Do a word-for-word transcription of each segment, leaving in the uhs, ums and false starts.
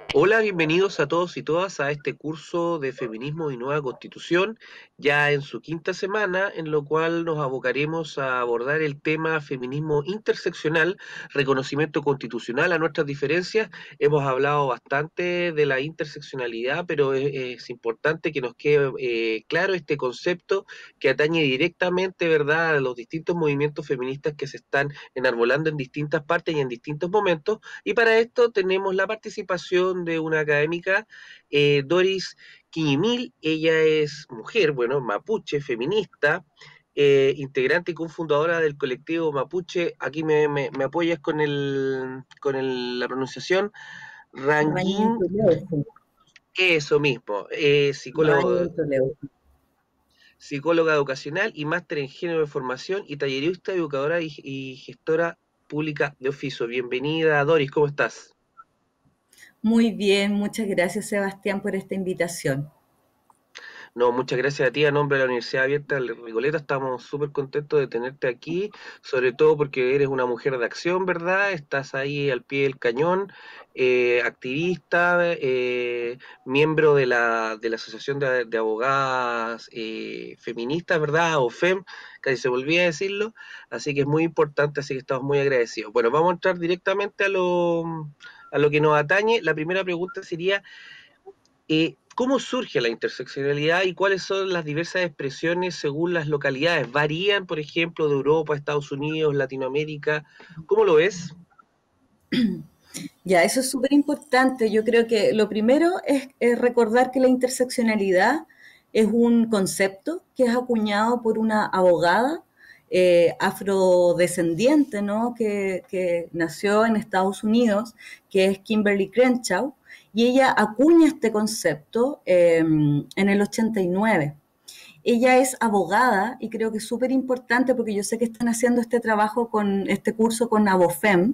Hola, bienvenidos a todos y todas a este curso de Feminismo y Nueva Constitución, ya en su quinta semana, en lo cual nos abocaremos a abordar el tema feminismo interseccional, reconocimiento constitucional a nuestras diferencias. Hemos hablado bastante de la interseccionalidad, pero es, es importante que nos quede eh, claro este concepto que atañe directamente, ¿verdad?, a los distintos movimientos feministas que se están enarbolando en distintas partes y en distintos momentos. Y para esto tenemos la participación de una académica, eh, Doris Quiñimil. Ella es mujer, bueno, mapuche, feminista, eh, integrante y cofundadora del colectivo Mapuche. Aquí me, me, me apoyas con, el, con el, la pronunciación. Ranguín, Rañintuleuco, eso mismo, eh, psicólogo, Rañintuleuco. psicóloga educacional y máster en género de formación y tallerista, educadora y, y gestora pública de oficio. Bienvenida, Doris, ¿cómo estás? Muy bien, muchas gracias Sebastián por esta invitación. No, muchas gracias a ti, a nombre de la Universidad Abierta de Recoleta. Estamos súper contentos de tenerte aquí, sobre todo porque eres una mujer de acción, ¿verdad? Estás ahí al pie del cañón, eh, activista, eh, miembro de la, de la Asociación de, de Abogadas eh, Feministas, ¿verdad? O FEM, casi se volvía a decirlo. Así que es muy importante, así que estamos muy agradecidos. Bueno, vamos a entrar directamente a lo, a lo que nos atañe. La primera pregunta sería, eh, ¿cómo surge la interseccionalidad y cuáles son las diversas expresiones según las localidades? ¿Varían, por ejemplo, de Europa, Estados Unidos, Latinoamérica? ¿Cómo lo ves? Ya, eso es súper importante. Yo creo que lo primero es, es recordar que la interseccionalidad es un concepto que es acuñado por una abogada eh, afrodescendiente, ¿no? Que, que nació en Estados Unidos, que es Kimberly Crenshaw, y ella acuña este concepto eh, en el ochenta y nueve. Ella es abogada y creo que es súper importante porque yo sé que están haciendo este trabajo con este curso con Abofem.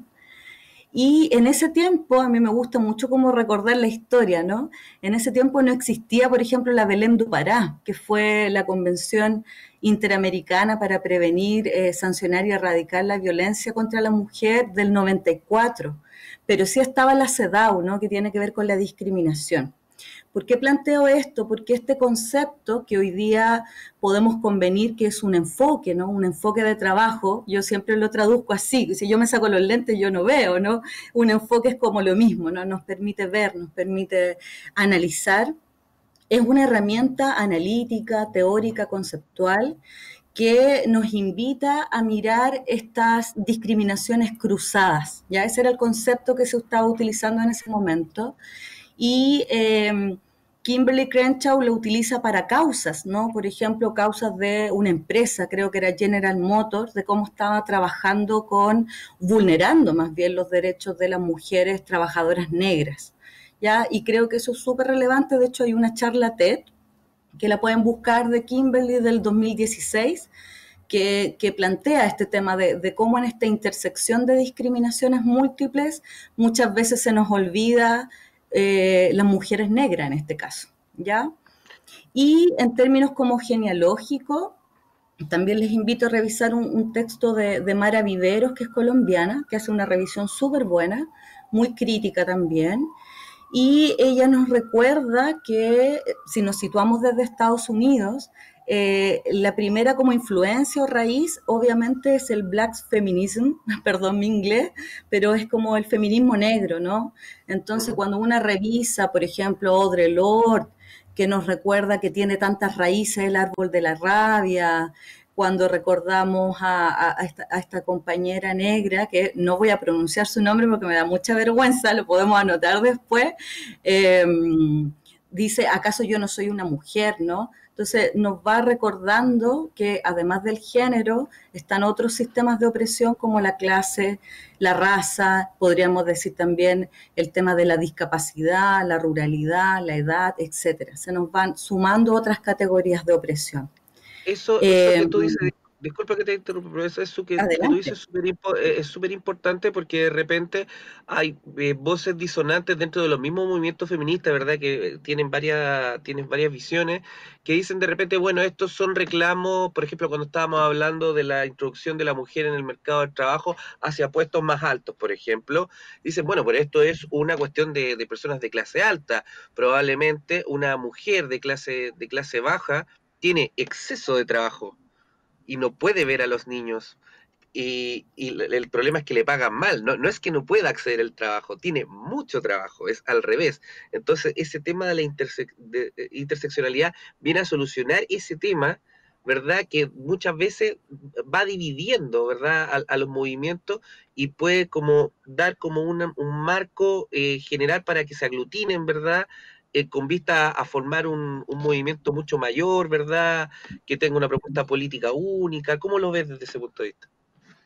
Y en ese tiempo, a mí me gusta mucho como recordar la historia, ¿no? En ese tiempo no existía, por ejemplo, la Belém do Pará, que fue la Convención Interamericana para prevenir, eh, sancionar y erradicar la violencia contra la mujer del noventa y cuatro. Pero sí estaba la CEDAW, ¿no? Que tiene que ver con la discriminación. ¿Por qué planteo esto? Porque este concepto que hoy día podemos convenir que es un enfoque, ¿no? Un enfoque de trabajo, yo siempre lo traduzco así, si yo me saco los lentes yo no veo, ¿no? Un enfoque es como lo mismo, ¿no? Nos permite ver, nos permite analizar. Es una herramienta analítica, teórica, conceptual, que nos invita a mirar estas discriminaciones cruzadas. Ya ese era el concepto que se estaba utilizando en ese momento y eh, Kimberly Crenshaw lo utiliza para causas, ¿no? Por ejemplo, causas de una empresa, creo que era General Motors, de cómo estaba trabajando con, vulnerando más bien los derechos de las mujeres trabajadoras negras, ¿ya? Y creo que eso es súper relevante, de hecho hay una charla TED que la pueden buscar de Kimberly del dos mil dieciséis, que, que, plantea este tema de, de, cómo en esta intersección de discriminaciones múltiples muchas veces se nos olvida eh, las mujeres negras en este caso, ¿ya? Y en términos como genealógicos, también les invito a revisar un, un texto de, de Mara Viveros, que es colombiana, que hace una revisión súper buena, muy crítica también, y ella nos recuerda que si nos situamos desde Estados Unidos, eh, la primera como influencia o raíz obviamente es el black feminism, perdón mi inglés, pero es como el feminismo negro, ¿no? Entonces Ujú. cuando una revisa, por ejemplo, Audre Lorde, que nos recuerda que tiene tantas raíces el árbol de la rabia, cuando recordamos a, a, a, esta, a, esta, compañera negra, que no voy a pronunciar su nombre porque me da mucha vergüenza, lo podemos anotar después, eh, dice, ¿acaso yo no soy una mujer, no? Entonces nos va recordando que además del género están otros sistemas de opresión como la clase, la raza, podríamos decir también el tema de la discapacidad, la ruralidad, la edad, etcétera. Se nos van sumando otras categorías de opresión. Eso, eso Eh, que tú dices disculpa que te interrumpa, pero eso, eso que, que tú dices Adelante. es súper impo- eh, es súper importante porque de repente hay eh, voces disonantes dentro de los mismos movimientos feministas, ¿verdad? Que eh, tienen varias, tienen varias visiones, que dicen de repente, bueno, estos son reclamos, por ejemplo, cuando estábamos hablando de la introducción de la mujer en el mercado del trabajo hacia puestos más altos, por ejemplo, dicen, bueno, pero esto es una cuestión de, de personas de clase alta, probablemente una mujer de clase, de clase baja tiene exceso de trabajo y no puede ver a los niños. Y, y el problema es que le pagan mal, no, no es que no pueda acceder al trabajo, tiene mucho trabajo, es al revés. Entonces, ese tema de la interse de, de interseccionalidad viene a solucionar ese tema, ¿verdad? Que muchas veces va dividiendo, ¿verdad? A, a los movimientos y puede como dar como una, un marco eh, general para que se aglutinen, ¿verdad? Eh, con vista a formar un, un movimiento mucho mayor, ¿verdad? Que tenga una propuesta política única. ¿Cómo lo ves desde ese punto de vista?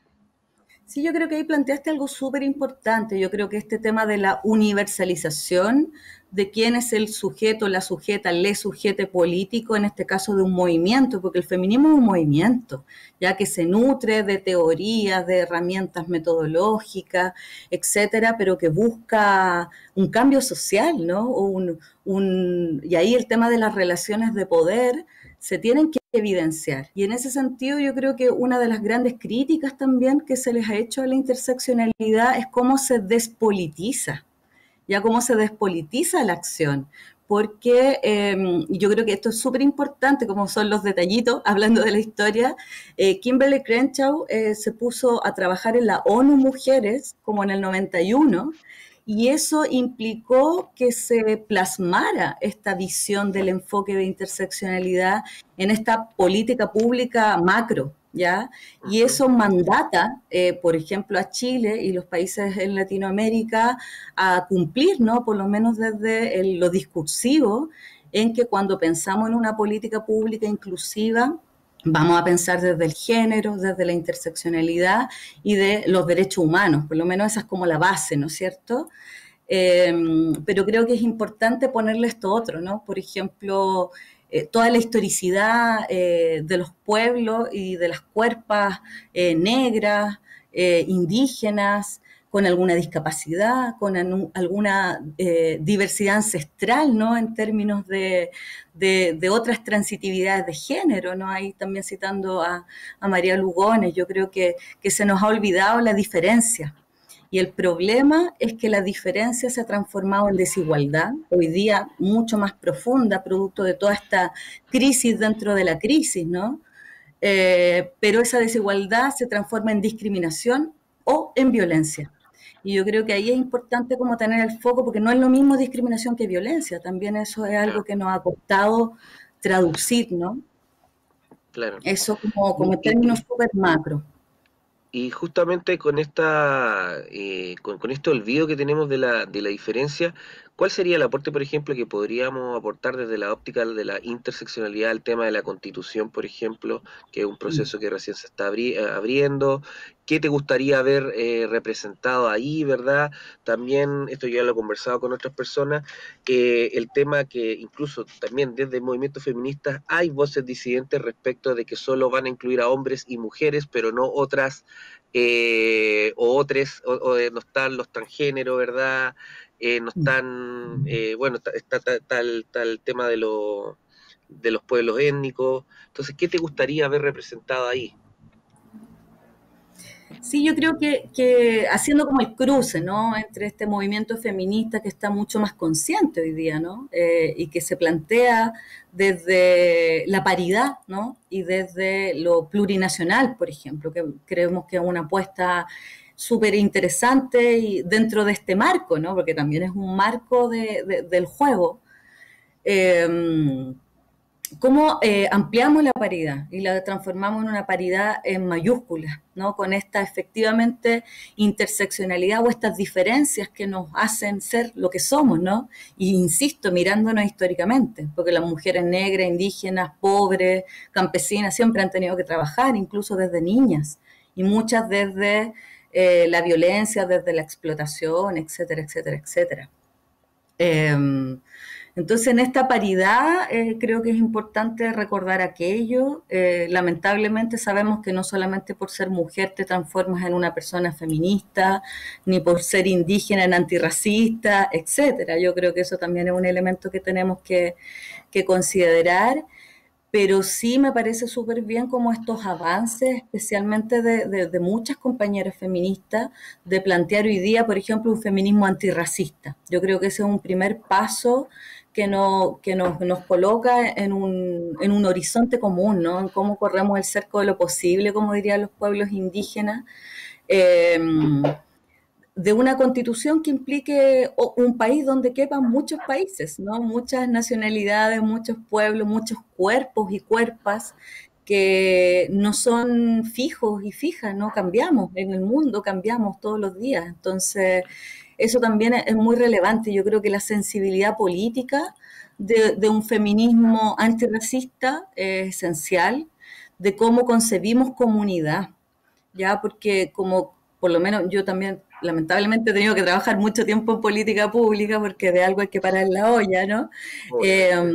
Sí, yo creo que ahí planteaste algo súper importante. Yo creo que este tema de la universalización de quién es el sujeto, la sujeta, le sujete político, en este caso de un movimiento, porque el feminismo es un movimiento, ya que se nutre de teorías, de herramientas metodológicas, etcétera, pero que busca un cambio social, ¿no? Un, un, y ahí el tema de las relaciones de poder se tienen que evidenciar. Y en ese sentido yo creo que una de las grandes críticas también que se les ha hecho a la interseccionalidad es cómo se despolitiza, ya cómo se despolitiza la acción. Porque eh, yo creo que esto es súper importante, como son los detallitos, hablando de la historia. Eh, Kimberly Crenshaw eh, se puso a trabajar en la ONU Mujeres como en el noventa y uno, y eso implicó que se plasmara esta visión del enfoque de interseccionalidad en esta política pública macro, ¿ya? Uh Y -huh. eso mandata, eh, por ejemplo, a Chile y los países en Latinoamérica a cumplir, ¿no? Por lo menos desde el, lo discursivo, en que cuando pensamos en una política pública inclusiva, vamos a pensar desde el género, desde la interseccionalidad y de los derechos humanos, por lo menos esa es como la base, ¿no es cierto? Eh, pero creo que es importante ponerle esto otro, ¿no? Por ejemplo, eh, toda la historicidad eh, de los pueblos y de las cuerpas eh, negras, eh, indígenas, con alguna discapacidad, con anu- alguna eh, diversidad ancestral, ¿no? En términos de, de, de otras transitividades de género, ¿no? Ahí también citando a, a María Lugones, yo creo que, que se nos ha olvidado la diferencia. Y el problema es que la diferencia se ha transformado en desigualdad, hoy día mucho más profunda, producto de toda esta crisis dentro de la crisis, ¿no? Eh, pero esa desigualdad se transforma en discriminación o en violencia. Y yo creo que ahí es importante como tener el foco, porque no es lo mismo discriminación que violencia, también eso es algo Claro, que nos ha costado traducir, ¿no? claro. Eso como, como Y, en y, términos súper macro. y justamente con esta, eh, con, con este olvido que tenemos de la, de la diferencia, ¿cuál sería el aporte, por ejemplo, que podríamos aportar desde la óptica de la interseccionalidad al tema de la constitución, por ejemplo, que es un proceso que recién se está abri eh, abriendo? ¿Qué te gustaría ver eh, representado ahí, verdad? También, esto ya lo he conversado con otras personas, eh, el tema que incluso también desde movimientos feministas hay voces disidentes respecto de que solo van a incluir a hombres y mujeres, pero no otras eh, o otros, o, o, no están los transgéneros, ¿verdad? Eh, no están, eh, bueno, está, está, está, está, el, está, el, tema de, lo, de los pueblos étnicos. Entonces, ¿qué te gustaría ver representado ahí? Sí, yo creo que, que haciendo como el cruce, ¿no? Entre este movimiento feminista que está mucho más consciente hoy día, ¿no? Eh, y que se plantea desde la paridad, ¿no? Y desde lo plurinacional, por ejemplo, que creemos que es una apuesta súper interesante y dentro de este marco, ¿no? Porque también es un marco de, de, del juego. Eh, ¿Cómo eh, ampliamos la paridad y la transformamos en una paridad en mayúsculas, ¿no? Con esta efectivamente interseccionalidad o estas diferencias que nos hacen ser lo que somos, ¿no? Y insisto, mirándonos históricamente, porque las mujeres negras, indígenas, pobres, campesinas, siempre han tenido que trabajar, incluso desde niñas, y muchas desde eh, la violencia, desde la explotación, etcétera, etcétera, etcétera. Eh, Entonces, en esta paridad eh, creo que es importante recordar aquello. Eh, lamentablemente sabemos que no solamente por ser mujer te transformas en una persona feminista, ni por ser indígena en antirracista, etcétera. Yo creo que eso también es un elemento que tenemos que, que considerar, pero sí me parece súper bien como estos avances, especialmente de, de, de muchas compañeras feministas, de plantear hoy día, por ejemplo, un feminismo antirracista. Yo creo que ese es un primer paso que, no, que nos, nos coloca en un, en un horizonte común, ¿no? En cómo corremos el cerco de lo posible, como dirían los pueblos indígenas. Eh, de una constitución que implique un país donde quepan muchos países, ¿no? Muchas nacionalidades, muchos pueblos, muchos cuerpos y cuerpas que no son fijos y fijas, ¿no? Cambiamos en el mundo, cambiamos todos los días. Entonces, eso también es muy relevante. Yo creo que la sensibilidad política de, de un feminismo antirracista es esencial, de cómo concebimos comunidad, ¿ya? Porque como por lo menos yo también lamentablemente he tenido que trabajar mucho tiempo en política pública porque de algo hay que parar la olla, ¿no? Eh, Obviamente.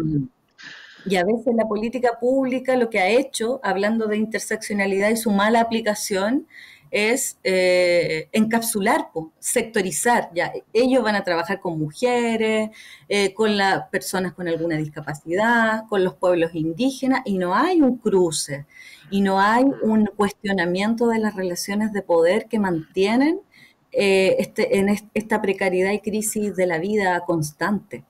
y a veces la política pública lo que ha hecho, hablando de interseccionalidad y su mala aplicación, es eh, encapsular, po, sectorizar. Ya, ellos van a trabajar con mujeres, eh, con las personas con alguna discapacidad, con los pueblos indígenas, y no hay un cruce, y no hay un cuestionamiento de las relaciones de poder que mantienen eh, este, en esta precariedad y crisis de la vida constante.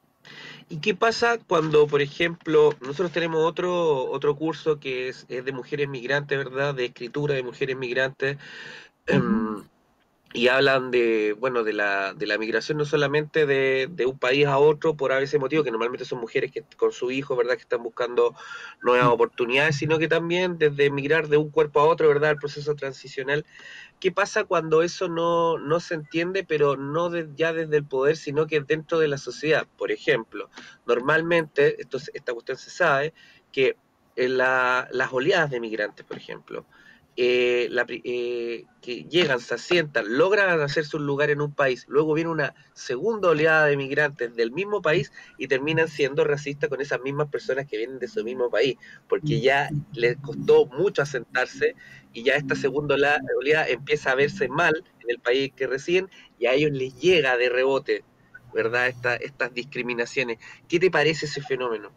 ¿Y qué pasa cuando, por ejemplo, nosotros tenemos otro, otro curso que es, es de mujeres migrantes, ¿verdad? De escritura de mujeres migrantes. Ujú. em, y hablan de, bueno, de la, de la migración no solamente de, de un país a otro por a veces motivo, que normalmente son mujeres que con su hijo, ¿verdad?, que están buscando nuevas oportunidades, sino que también desde migrar de un cuerpo a otro, ¿verdad?, el proceso transicional. ¿Qué pasa cuando eso no, no se entiende, pero no de, ya desde el poder, sino que dentro de la sociedad? Por ejemplo, normalmente, esto, esta cuestión se sabe, que en la, las oleadas de migrantes, por ejemplo, eh, la, eh, que llegan, se asientan, logran hacerse un lugar en un país, luego viene una segunda oleada de migrantes del mismo país y terminan siendo racistas con esas mismas personas que vienen de su mismo país, porque ya les costó mucho asentarse y ya esta segunda oleada empieza a verse mal en el país que residen y a ellos les llega de rebote, ¿verdad? Esta, estas discriminaciones. ¿Qué te parece ese fenómeno?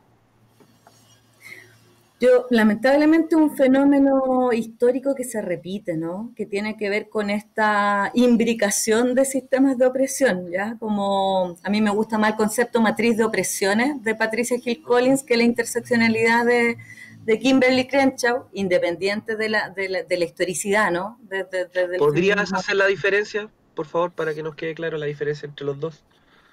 Yo, lamentablemente, un fenómeno histórico que se repite, ¿no? Que tiene que ver con esta imbricación de sistemas de opresión, ¿ya? Como a mí me gusta más el concepto matriz de opresiones de Patricia Hill Collins que la interseccionalidad de, de Kimberly Crenshaw, independiente de la, de la, de la historicidad, ¿no? Desde, desde el ¿Podrías feminismo. hacer la diferencia, por favor, para que nos quede claro la diferencia entre los dos?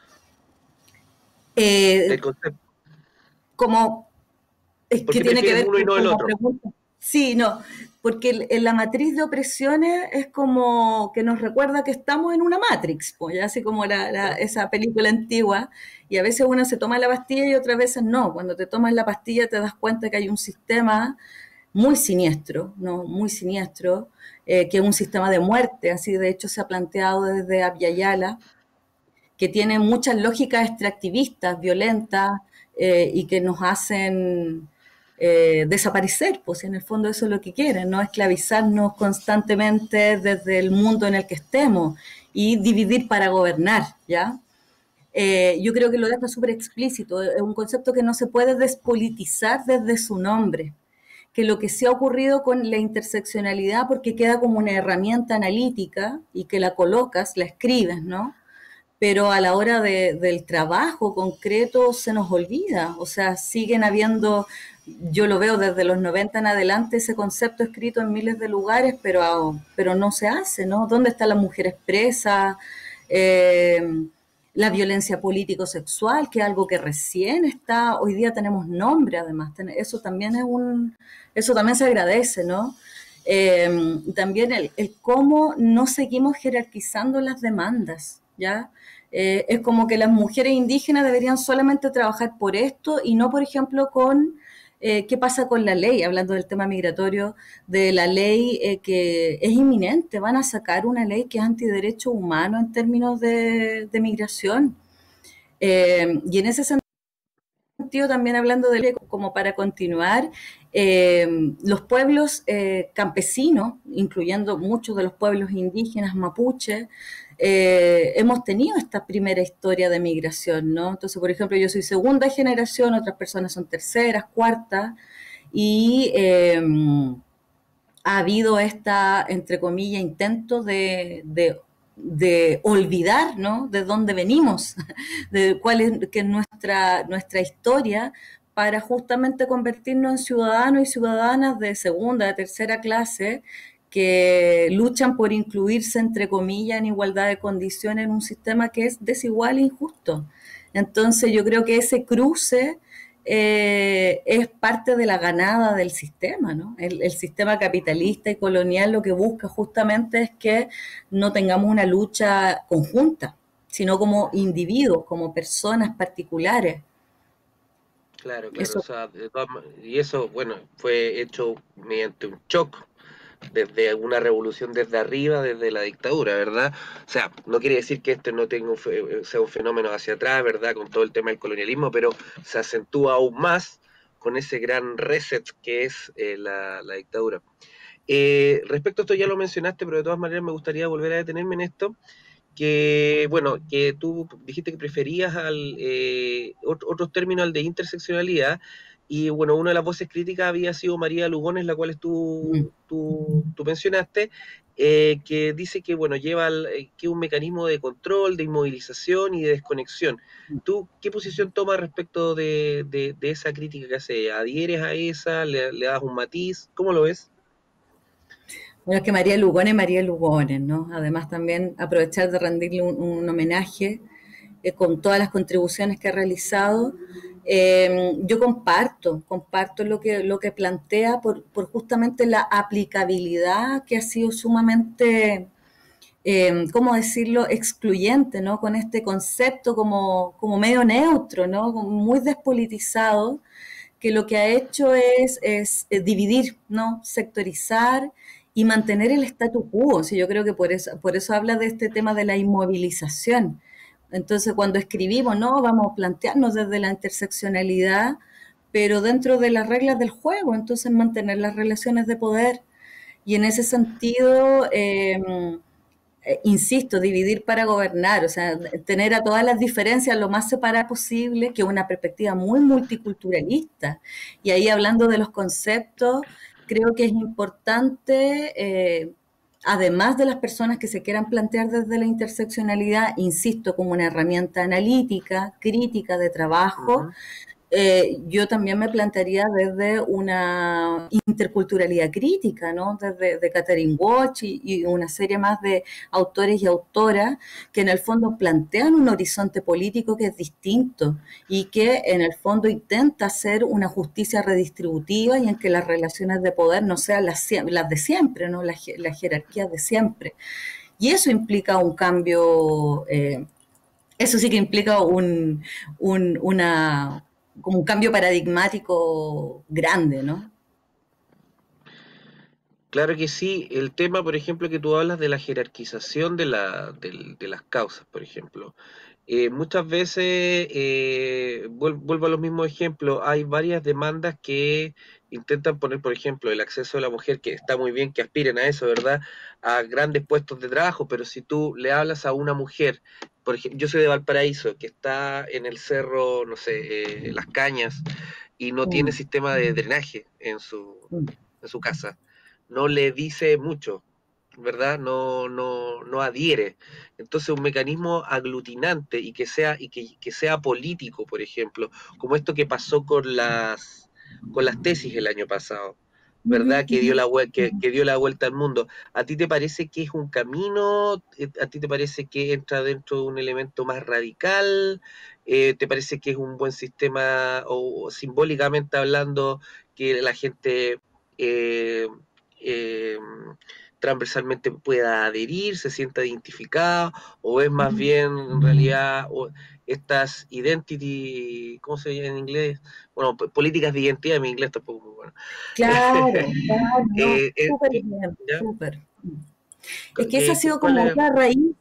Del Eh, concepto. como Es ¿Por que qué tiene que prefieres ver uno y con, no el con la otro? pregunta. Sí, no, porque el- en la matriz de opresiones es como que nos recuerda que estamos en una Matrix, pues, ya así como la, la- ¿Ya? esa película antigua, y a veces uno se toma la pastilla y otras veces no. Cuando te tomas la pastilla te das cuenta que hay un sistema muy siniestro, ¿no? Muy siniestro, eh, que es un sistema de muerte, así de hecho se ha planteado desde Abya Yala, que tiene muchas lógicas extractivistas, violentas, eh, y que nos hacen eh, desaparecer, pues en el fondo eso es lo que quieren, ¿no? Esclavizarnos constantemente desde el mundo en el que estemos y dividir para gobernar, ¿ya? Eh, yo creo que lo deja súper explícito, es un concepto que no se puede despolitizar desde su nombre, que lo que se ha ocurrido con la interseccionalidad, porque queda como una herramienta analítica y que la colocas, la escribes, ¿no? Pero a la hora de, del trabajo concreto se nos olvida, o sea, siguen habiendo, yo lo veo desde los noventa en adelante, ese concepto escrito en miles de lugares, pero, pero no se hace, ¿no? ¿Dónde está la mujer expresa? Eh, la violencia político-sexual, que es algo que recién está, hoy día tenemos nombre además, eso también es un, eso también se agradece, ¿no? Eh, también el, el, cómo no seguimos jerarquizando las demandas, ¿ya? Eh, es como que las mujeres indígenas deberían solamente trabajar por esto y no, por ejemplo, con eh, qué pasa con la ley, hablando del tema migratorio, de la ley eh, que es inminente, van a sacar una ley que es antiderecho humano en términos de, de migración. Eh, y en ese sentido, sentido, también hablando de como para continuar, eh, los pueblos eh, campesinos, incluyendo muchos de los pueblos indígenas mapuche, eh, hemos tenido esta primera historia de migración, ¿no? Entonces, por ejemplo, yo soy segunda generación, otras personas son terceras, cuartas, y eh, ha habido esta, entre comillas, intento de, de, de olvidar, ¿no? De dónde venimos, de cuál es, que es nuestra, nuestra historia, para justamente convertirnos en ciudadanos y ciudadanas de segunda, de tercera clase, que luchan por incluirse, entre comillas, en igualdad de condiciones en un sistema que es desigual e injusto. Entonces yo creo que ese cruce eh, es parte de la ganada del sistema, ¿no? El, el sistema capitalista y colonial lo que busca justamente es que no tengamos una lucha conjunta, sino como individuos, como personas particulares. Claro, claro, o Eso. sea, de todas ma- y eso, bueno, fue hecho mediante un shock, desde una revolución desde arriba, desde la dictadura, ¿verdad? O sea, no quiere decir que este no tenga un fe- sea un fenómeno hacia atrás, ¿verdad? Con todo el tema del colonialismo, pero se acentúa aún más con ese gran reset que es eh, la, la dictadura. Eh, respecto a esto ya lo mencionaste, pero de todas maneras me gustaría volver a detenerme en esto, que, bueno, que tú dijiste que preferías al, eh, ot- otros términos al de interseccionalidad, y bueno, una de las voces críticas había sido María Lugones, la cual Mm. tú, tú, tú mencionaste, eh, que dice que, bueno, lleva al, eh, que un mecanismo de control, de inmovilización y de desconexión. ¿Tú qué posición tomas respecto de, de, de esa crítica que hace ella? ¿Adhieres a esa? ¿Le, le das un matiz? ¿Cómo lo ves? Bueno, es que María Lugones, María Lugones, ¿no? Además también aprovechar de rendirle un, un homenaje eh, con todas las contribuciones que ha realizado. Eh, yo comparto, comparto lo que, lo que plantea por, por justamente la aplicabilidad que ha sido sumamente, eh, ¿cómo decirlo?, excluyente, ¿no? Con este concepto como, como medio neutro, ¿no? Como muy despolitizado, que lo que ha hecho es, es eh, dividir, ¿no? Sectorizar y mantener el statu quo. Sí, yo creo que por eso, por eso habla de este tema de la inmovilización. Entonces, cuando escribimos, no, vamos a plantearnos desde la interseccionalidad, pero dentro de las reglas del juego, entonces mantener las relaciones de poder. Y en ese sentido, eh, eh, insisto, dividir para gobernar, o sea, tener a todas las diferencias lo más separadas posible, que es una perspectiva muy multiculturalista. Y ahí hablando de los conceptos, creo que es importante, eh, además de las personas que se quieran plantear desde la interseccionalidad, insisto, como una herramienta analítica, crítica de Uh trabajo, -huh. eh, yo también me plantearía desde una interculturalidad crítica, ¿no? Desde de Catherine Watch y, y, una serie más de autores y autoras que en el fondo plantean un horizonte político que es distinto y que en el fondo intenta hacer una justicia redistributiva y en que las relaciones de poder no sean las, las de siempre, ¿no? Las, las jerarquías de siempre. Y eso implica un cambio, eh, eso sí que implica un, un, una, como un cambio paradigmático grande, ¿no? Claro que sí, el tema, por ejemplo, que tú hablas de la jerarquización de, la, de, de las causas, por ejemplo. Eh, muchas veces, eh, vuelvo a los mismos ejemplos, hay varias demandas que intentan poner, por ejemplo, el acceso de la mujer, que está muy bien que aspiren a eso, ¿verdad? A grandes puestos de trabajo, pero si tú le hablas a una mujer, por ejemplo, yo soy de Valparaíso, que está en el cerro, no sé, eh, Las Cañas, y no tiene Mm, sistema de drenaje en su, mm, en su casa, no le dice mucho, ¿verdad? No, no, no adhiere. Entonces un mecanismo aglutinante y que sea, y que, que sea político, por ejemplo, como esto que pasó con las, con las tesis el año pasado, ¿verdad? Que dio, la, que, que dio la vuelta al mundo. ¿A ti te parece que es un camino? ¿A ti te parece que entra dentro de un elemento más radical? Eh, ¿Te parece que es un buen sistema, o simbólicamente hablando, que la gente eh, eh, transversalmente pueda adherir, se sienta identificada, o es más bien en realidad o, estas identity, ¿cómo se llama en inglés? Bueno, políticas de identidad, mi inglés tampoco es muy bueno. claro, claro, no, eh, eh, súper bien, ¿ya? súper. Es que esa ha ¿Qué, sido ¿Cuál como es? otra raíz,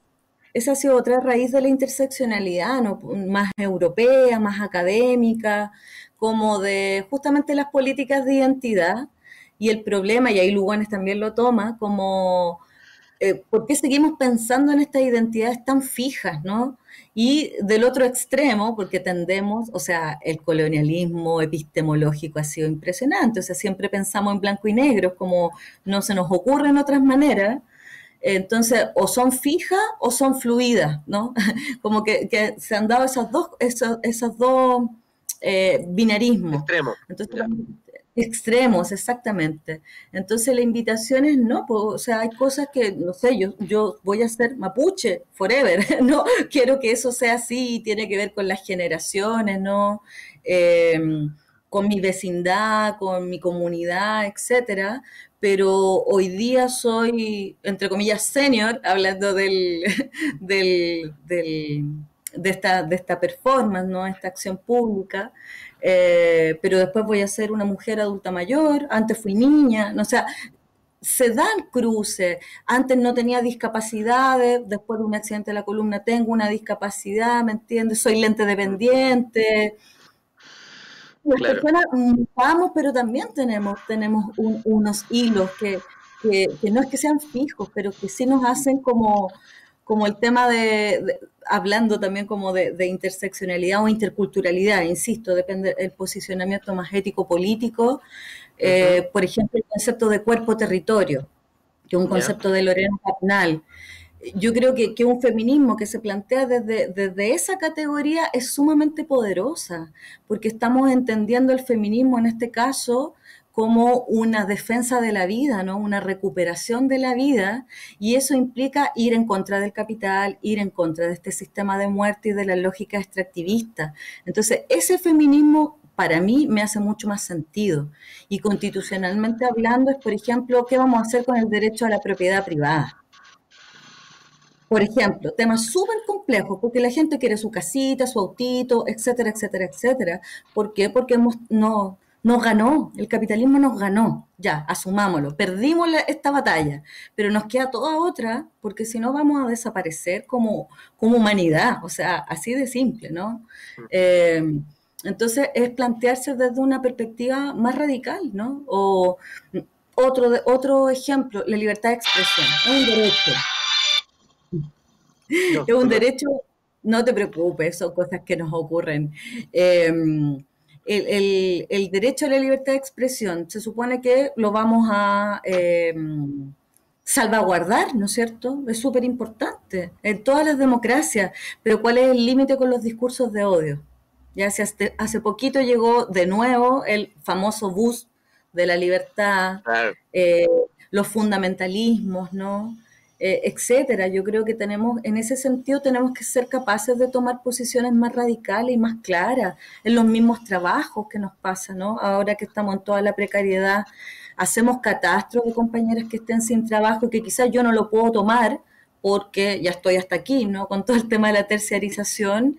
esa ha sido otra raíz de la interseccionalidad, ¿no? Más europea, más académica, como de justamente las políticas de identidad y el problema, y ahí Lugones también lo toma, como eh, ¿por qué seguimos pensando en estas identidades tan fijas, ¿no? Y del otro extremo, porque tendemos, o sea, el colonialismo epistemológico ha sido impresionante, o sea, siempre pensamos en blanco y negro, como no se nos ocurren otras maneras, entonces, o son fijas o son fluidas, ¿no? Como que, que se han dado esos dos, esos, esos dos eh, binarismos. Extremo. Entonces, Ya. extremos, exactamente. Entonces, la invitación es no, pues, o sea, hay cosas que, no sé, yo, yo voy a ser mapuche forever, no quiero que eso sea así, tiene que ver con las generaciones, ¿no? Eh, con mi vecindad, con mi comunidad, etcétera, pero hoy día soy, entre comillas, senior, hablando del, del, del, de, esta, de esta performance, ¿no? Esta acción pública, eh, pero después voy a ser una mujer adulta mayor, antes fui niña, no, o sea, se dan cruces, antes no tenía discapacidades, después de un accidente de la columna tengo una discapacidad, ¿me entiendes? Soy lente dependiente, las Claro. personas vamos, pero también tenemos, tenemos un- unos hilos que, que, que no es que sean fijos, pero que sí nos hacen como, como el tema de, de- hablando también como de, de interseccionalidad o interculturalidad, insisto, depende del posicionamiento más ético-político, Ujú. eh, por ejemplo, el concepto de cuerpo-territorio, que es un Ya. concepto de Lorena Capnal. Yo creo que, que un feminismo que se plantea desde, desde esa categoría es sumamente poderosa, porque estamos entendiendo el feminismo en este caso como una defensa de la vida, ¿no? Una recuperación de la vida, y eso implica ir en contra del capital, ir en contra de este sistema de muerte y de la lógica extractivista. Entonces, ese feminismo para mí me hace mucho más sentido. Y constitucionalmente hablando es, por ejemplo, ¿qué vamos a hacer con el derecho a la propiedad privada? Por ejemplo, temas súper complejos, porque la gente quiere su casita, su autito, etcétera, etcétera, etcétera. ¿Por qué? Porque hemos, no, nos ganó, el capitalismo nos ganó, ya, asumámoslo, perdimos la- esta batalla, pero nos queda toda otra, porque si no vamos a desaparecer como, como humanidad, o sea, así de simple, ¿no? Ujú. Eh, entonces es plantearse desde una perspectiva más radical, ¿no? O otro, de- otro ejemplo, la libertad de expresión, es un derecho. No, Es un perdón. derecho, no te preocupes, son cosas que nos ocurren. Eh, el, el- el derecho a la libertad de expresión se supone que lo vamos a eh, salvaguardar, ¿no es cierto? Es súper importante en todas las democracias, pero ¿cuál es el límite con los discursos de odio? Ya hace, hace poquito llegó de nuevo el famoso bus de la libertad, Claro. eh, los fundamentalismos, ¿no? Eh, etcétera. Yo creo que tenemos, en ese sentido, tenemos que ser capaces de tomar posiciones más radicales y más claras en los mismos trabajos que nos pasa, ¿no? Ahora que estamos en toda la precariedad, hacemos catastros de compañeras que estén sin trabajo y que quizás yo no lo puedo tomar porque ya estoy hasta aquí, ¿no? Con todo el tema de la terciarización,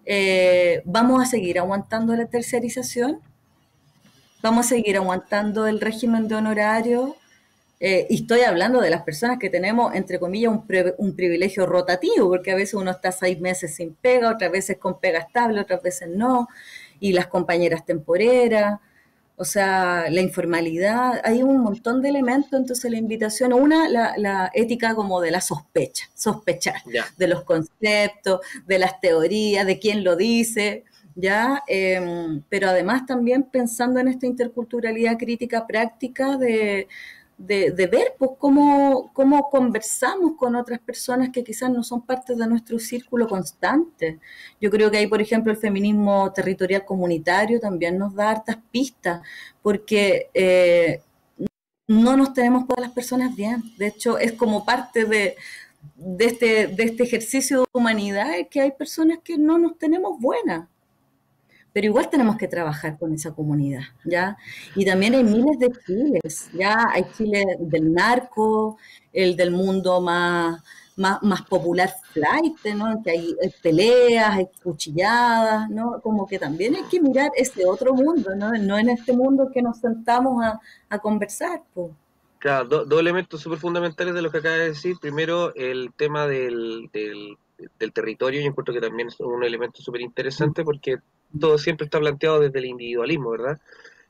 eh, ¿vamos a seguir aguantando la terciarización? ¿Vamos a seguir aguantando el régimen de honorario? Eh, y estoy hablando de las personas que tenemos, entre comillas, un, pre- un privilegio rotativo, porque a veces uno está seis meses sin pega, otras veces con pega estable, otras veces no, y las compañeras temporeras, o sea, la informalidad, hay un montón de elementos, entonces la invitación, una, la, la ética como de la sospecha, sospechar Ya. de los conceptos, de las teorías, de quién lo dice, ¿ya? Eh, pero además también pensando en esta interculturalidad crítica práctica de, de, de ver pues, cómo, cómo conversamos con otras personas que quizás no son parte de nuestro círculo constante. Yo creo que ahí, por ejemplo, el feminismo territorial comunitario también nos da hartas pistas, porque eh, no nos tenemos todas las personas bien. De hecho, es como parte de, de, este, de este ejercicio de humanidad que hay personas que no nos tenemos buenas, pero igual tenemos que trabajar con esa comunidad, ¿ya? Y también hay miles de chiles, ¿ya? Hay Chile del narco, el del mundo más, más, más popular flight, ¿no? En que hay, hay peleas, hay cuchilladas, ¿no? Como que también hay que mirar ese otro mundo, ¿no? No en este mundo que nos sentamos a, a conversar, pues. Claro, do- dos elementos súper fundamentales de lo que acaba de decir. Primero, el tema del, del, del territorio. Yo encuentro que también es un elemento súper interesante porque todo siempre está planteado desde el individualismo, ¿verdad?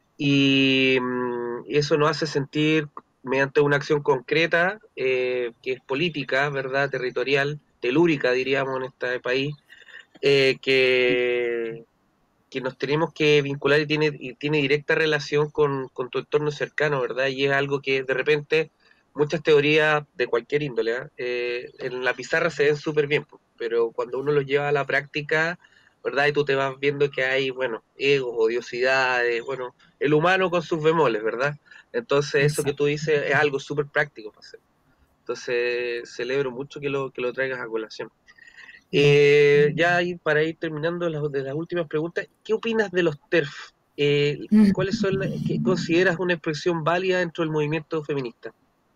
Y mm, eso nos hace sentir, mediante una acción concreta, eh, que es política, ¿verdad? Territorial, telúrica, diríamos, en este país, eh, que que nos tenemos que vincular y tiene, y tiene directa relación con, con tu entorno cercano, ¿verdad? Y es algo que de repente muchas teorías de cualquier índole, ¿eh? Eh, en la pizarra se ven súper bien, po, pero cuando uno los lleva a la práctica, ¿verdad? Y tú te vas viendo que hay, bueno, egos, odiosidades, bueno, el humano con sus bemoles, ¿verdad? Entonces eso que tú Exacto. dices es algo súper práctico para hacer. Entonces celebro mucho que lo, que lo traigas a colación. Ya. Eh, ya ahí para ir terminando las, de las últimas preguntas, ¿qué opinas de los T E R F? Eh, ¿Cuáles son las que consideras una expresión válida dentro del movimiento feminista?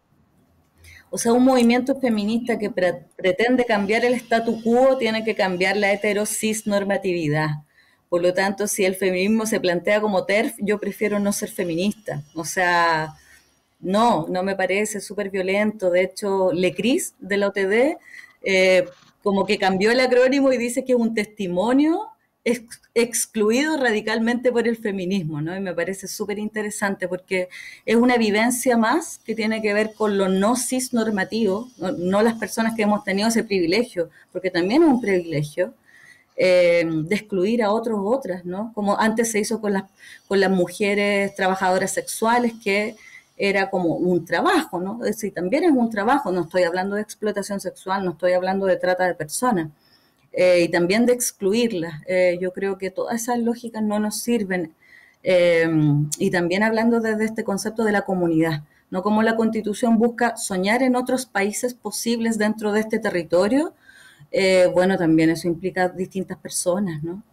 O sea, un movimiento feminista que pre pretende cambiar el statu quo tiene que cambiar la heterosis normatividad. Por lo tanto, si el feminismo se plantea como T E R F, yo prefiero no ser feminista. O sea, no, no me parece súper violento. De hecho, Lecris de la O T D eh, como que cambió el acrónimo y dice que es un testimonio ex excluido radicalmente por el feminismo, ¿no? Y me parece súper interesante porque es una vivencia más que tiene que ver con lo no cis normativo, no, no las personas que hemos tenido ese privilegio, porque también es un privilegio, eh, de excluir a otros u otras, ¿no? Como antes se hizo con las, con las mujeres trabajadoras sexuales, que era como un trabajo, ¿no? Es decir, también es un trabajo, no estoy hablando de explotación sexual, no estoy hablando de trata de personas, eh, y también de excluirlas. Eh, yo creo que todas esas lógicas no nos sirven. Eh, y también hablando desde este concepto de la comunidad, no como la Constitución busca soñar en otros países posibles dentro de este territorio, eh, bueno, también eso implica distintas personas, ¿no?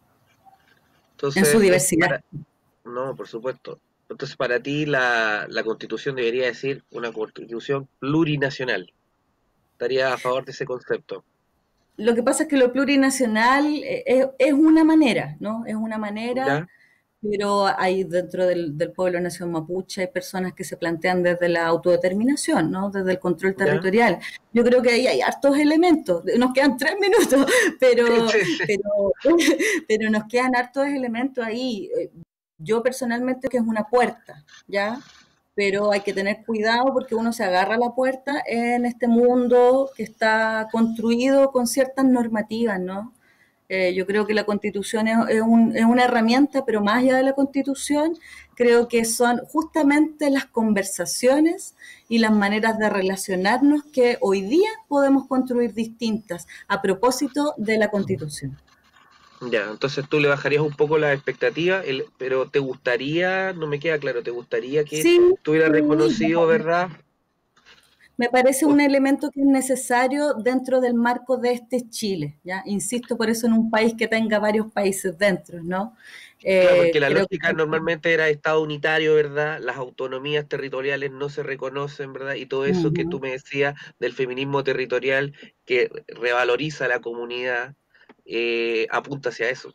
En su Entonces, es diversidad. para, no, por supuesto. Entonces, para ti la, la constitución debería decir una constitución plurinacional. ¿Estaría a favor de ese concepto? Lo que pasa es que lo plurinacional eh, es, es una manera, ¿no? Es una manera, ¿Ya? pero hay dentro del, del pueblo nación mapuche, hay personas que se plantean desde la autodeterminación, ¿no? Desde el control ¿Ya? territorial. Yo creo que ahí hay hartos elementos. Nos quedan tres minutos, pero, Sí, sí. pero, pero nos quedan hartos elementos ahí. Yo personalmente que es una puerta, ¿ya? Pero hay que tener cuidado porque uno se agarra a la puerta en este mundo que está construido con ciertas normativas, ¿no? Eh, yo creo que la constitución es, es, un, es, una herramienta, pero más allá de la constitución, creo que son justamente las conversaciones y las maneras de relacionarnos que hoy día podemos construir distintas a propósito de la constitución. Ya, entonces tú le bajarías un poco la expectativa, el, pero ¿te gustaría, no me queda claro, ¿te gustaría que Sí, estuviera sí, reconocido, verdad? me parece O- un elemento que es necesario dentro del marco de este Chile, ¿ya? Insisto, por eso en un país que tenga varios países dentro, ¿no? claro, porque Eh, la creo que lógica normalmente era Estado unitario, ¿verdad? Las autonomías territoriales no se reconocen, ¿verdad? Y todo eso que tú uh-huh. me decías del feminismo territorial que revaloriza a la comunidad, eh, apunta hacia eso.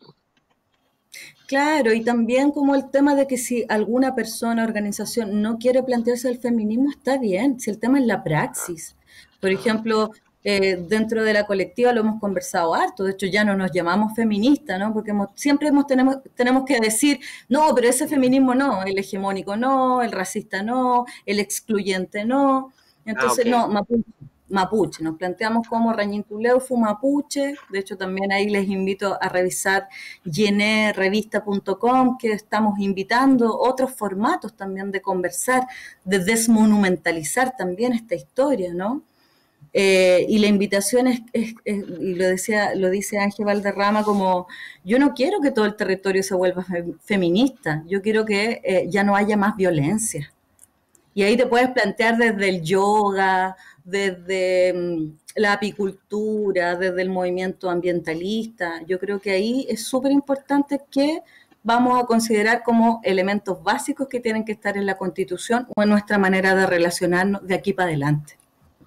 Claro, y también como el tema de que si alguna persona, organización no quiere plantearse el feminismo, está bien, si el tema es la Ah, praxis. Por ah, ejemplo, eh, dentro de la colectiva lo hemos conversado harto, de hecho ya no nos llamamos feministas, ¿no? Porque hemos, siempre hemos, tenemos, tenemos que decir, no, pero ese feminismo no, el hegemónico no, el racista no, el excluyente no. ah, Entonces, ok. no, mapuche, mapuche, nos planteamos como Rañintuleufu mapuche, de hecho también ahí les invito a revisar llené revista punto com, que estamos invitando otros formatos también de conversar, de desmonumentalizar también esta historia, ¿no? Eh, y la invitación es, es, es, y lo decía, lo dice Ángel Valderrama, como yo no quiero que todo el territorio se vuelva fe, feminista, yo quiero que eh, ya no haya más violencia. Y ahí te puedes plantear desde el yoga, desde mm, la apicultura, desde el movimiento ambientalista. Yo creo que ahí es súper importante que vamos a considerar como elementos básicos que tienen que estar en la Constitución o en nuestra manera de relacionarnos de aquí para adelante.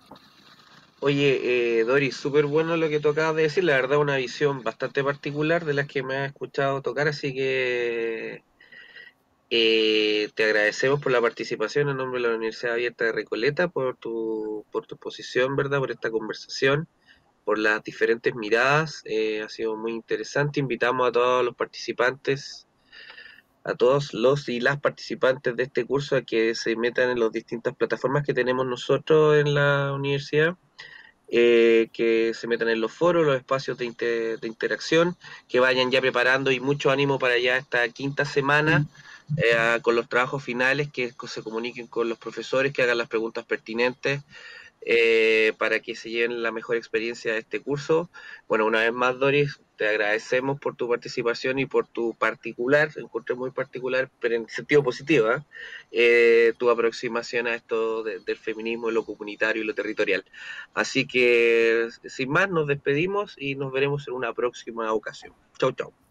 Oye, eh, Doris, súper bueno lo que tú acabas de decir, la verdad una visión bastante particular de las que me has escuchado tocar, así que Eh, te agradecemos por la participación en nombre de la Universidad Abierta de Recoleta, por tu, por tu exposición, ¿verdad? Por esta conversación, por las diferentes miradas. Eh, ha sido muy interesante. Invitamos a todos los participantes, a todos los y las participantes de este curso a que se metan en las distintas plataformas que tenemos nosotros en la universidad, eh, que se metan en los foros, los espacios de, inter, de, interacción, que vayan ya preparando y mucho ánimo para ya esta quinta semana, eh, con los trabajos finales, que se comuniquen con los profesores, que hagan las preguntas pertinentes, eh, para que se lleven la mejor experiencia de este curso. Bueno, una vez más, Doris, te agradecemos por tu participación y por tu particular, encontré muy particular, pero en sentido positivo, ¿eh? Eh, tu aproximación a esto de, del feminismo, lo comunitario y lo territorial. Así que, sin más, nos despedimos y nos veremos en una próxima ocasión. Chau, chau.